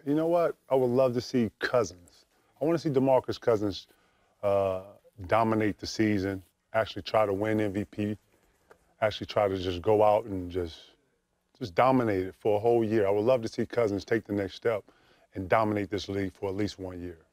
You know what? I would love to see Cousins. I want to see DeMarcus Cousins dominate the season, actually try to win MVP, actually try to just go out and just dominate it for a whole year. I would love to see Cousins take the next step and dominate this league for at least 1 year.